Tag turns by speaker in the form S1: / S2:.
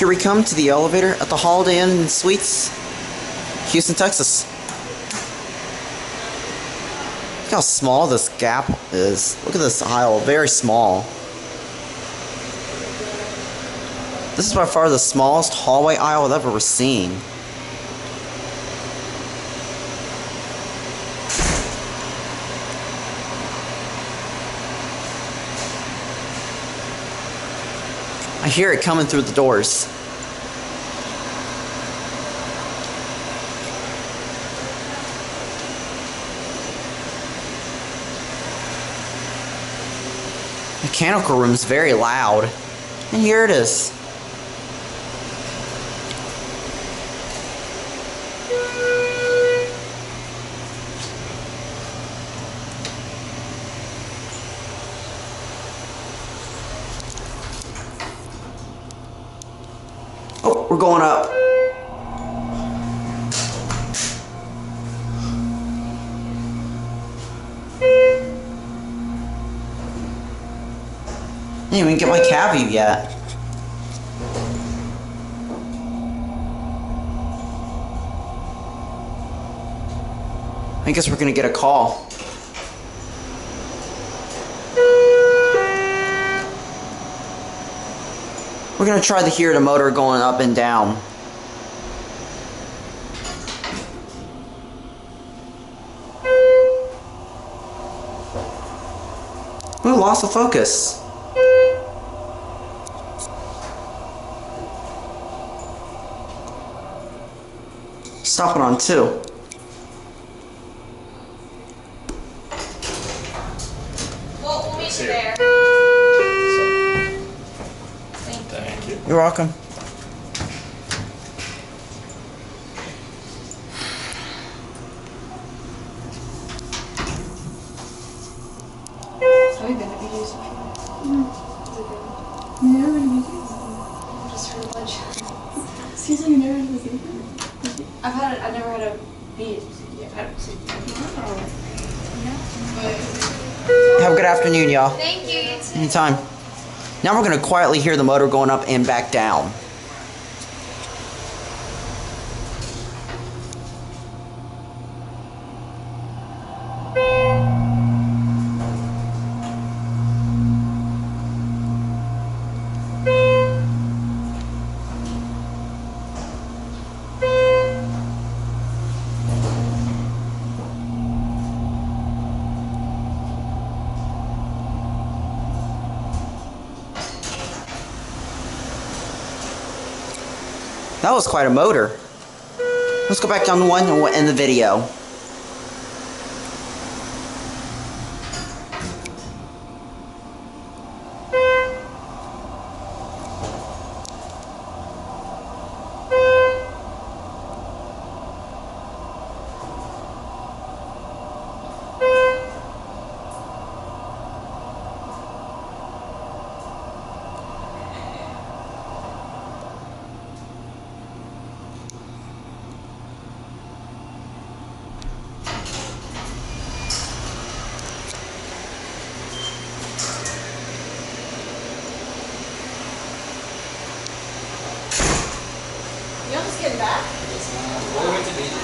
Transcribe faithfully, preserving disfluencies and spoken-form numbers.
S1: Here we come to the elevator at the Holiday Inn Suites, Houston, Texas. Look how small this gap is. Look at this aisle, very small. This is by far the smallest hallway aisle I've ever seen. I hear it coming through the doors. Mechanical room's very loud. And here it is. Oh, we're going up. I didn't even get my cab view yet. I guess we're gonna get a call. We're gonna try to hear the motor going up and down. Ooh, lost the focus. Stop it on two.
S2: Well, we'll meet you there.
S3: Thank you.
S1: You're welcome.
S2: Have you been at B J's before?
S4: Mm-hmm.
S2: Is it good?
S4: Never been to Vegas?
S2: Just for lunch.
S4: Excuse me, you never been to Vegas?
S2: I've had a, I've never had a B. Yeah, I've had a C.
S1: Have a good afternoon, y'all.
S2: Thank you. You too.
S1: Anytime. Now we're gonna quietly hear the motor going up and back down. That was quite a motor. Let's go back down to one and we'll end the video.
S2: You almost getting back?
S3: Yes, ma'am. We're going to be